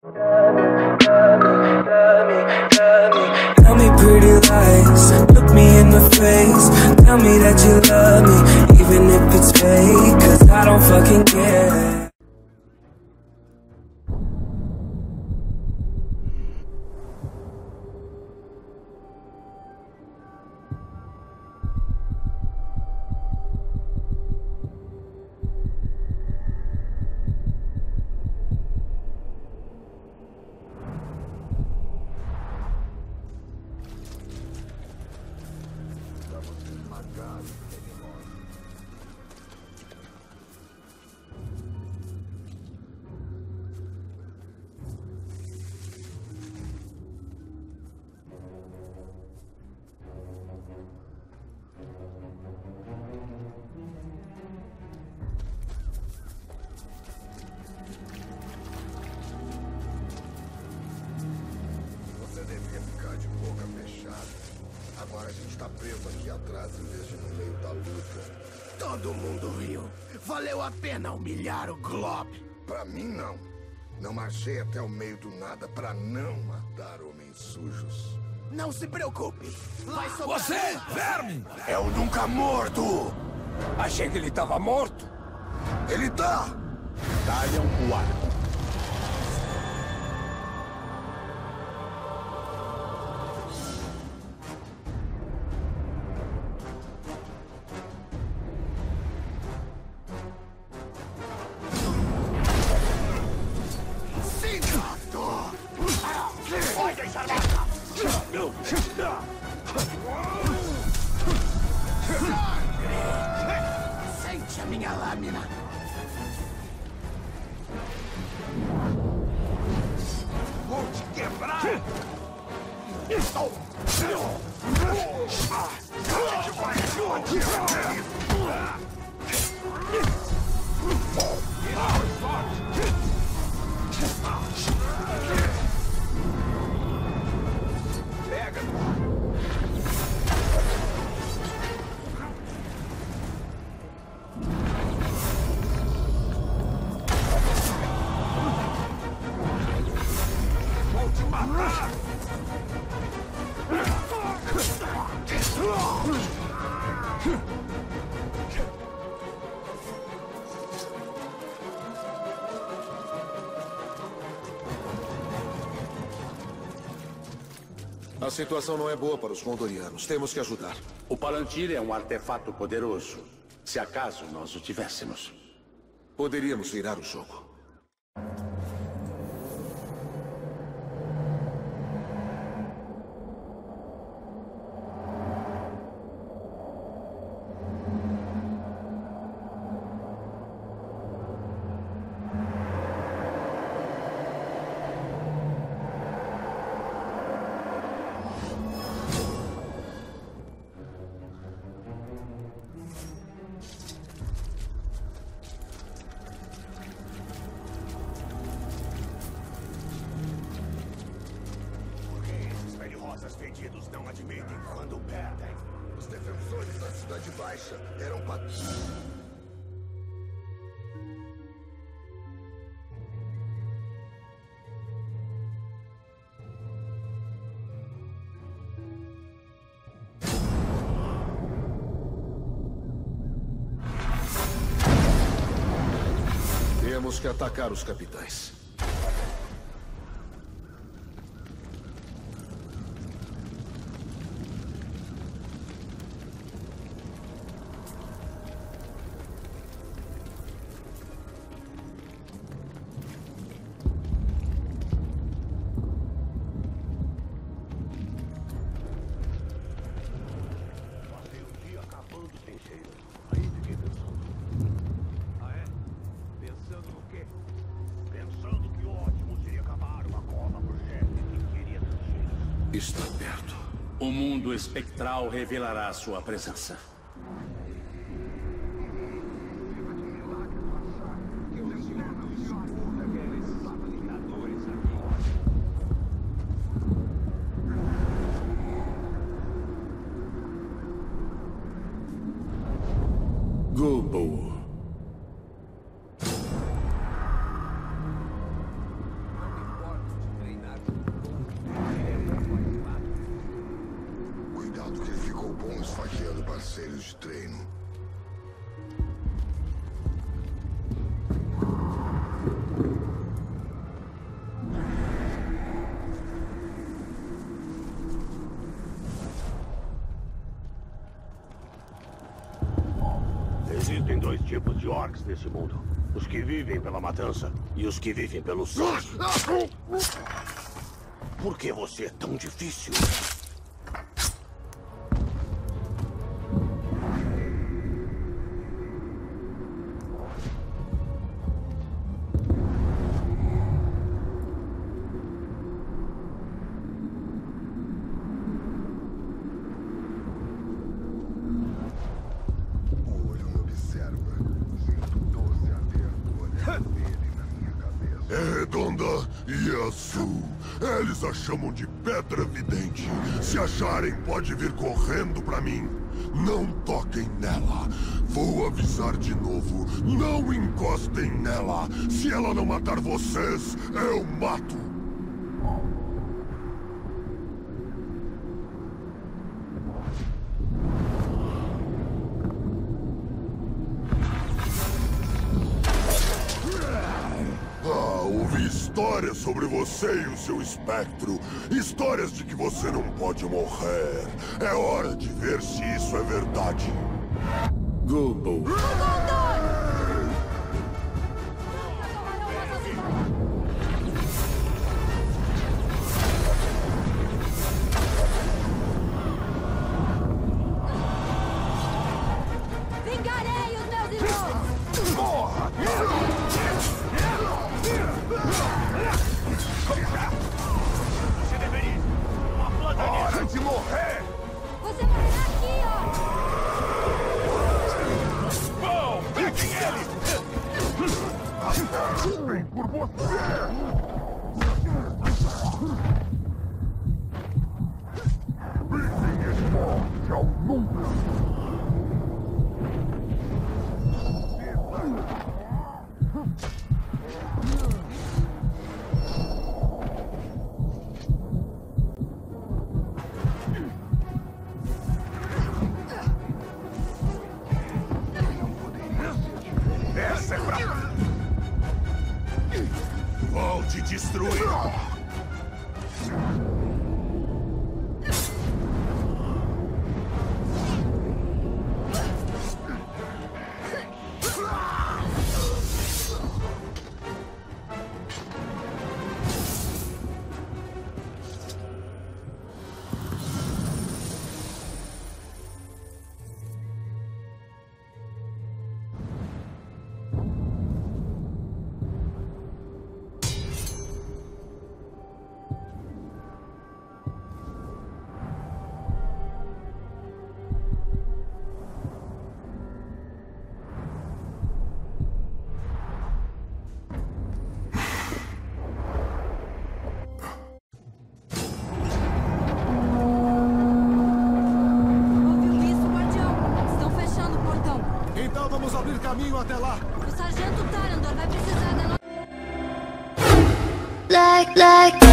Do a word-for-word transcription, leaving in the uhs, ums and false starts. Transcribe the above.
Tell me pretty lies, look me in the face. Tell me that you love me, even if it's fake. Cause I don't fucking care. Agora a gente tá preso aqui atrás em vez de no meio da luta. Todo mundo riu. Valeu a pena humilhar o Glob. Pra mim, não. Não marchei até o meio do nada pra não matar homens sujos. Não se preocupe. Vai sobrar... Você, verme! É o Nunca Morto. Achei que ele tava morto. Ele tá! Talham o arco. Sente a minha lâmina. Vou te quebrar! A situação não é boa para os Gondorianos. Temos que ajudar. O Palantir é um artefato poderoso. Se acaso nós o tivéssemos. Poderíamos virar o jogo. Os fedidos não admitem quando perdem. Os defensores da Cidade Baixa eram pat... Temos que atacar os capitães. Está perto. O mundo espectral revelará sua presença. Gobo. Não importa esfaqueando parceiros de treino. Existem dois tipos de orcs nesse mundo. Os que vivem pela matança e os que vivem pelo sangue. Por que você é tão difícil? É redonda e é azul. Eles a chamam de pedra vidente. Se acharem, pode vir correndo pra mim. Não toquem nela. Vou avisar de novo. Não encostem nela. Se ela não matar vocês, eu mato. Ouvi histórias sobre você e o seu espectro. Histórias de que você não pode morrer. É hora de ver se isso é verdade. Google. Vingarei os meus irmãos! Porra! Você deveria... Uma planta Hora de morrer! Você morrerá aqui, ó! Bom, peguem ele! Vem por você! Brindem em morte ao mundo! Essa é pra... Vou te destruir! Vamos abrir caminho até lá. O sargento Tarandor vai precisar da nossa... Like, like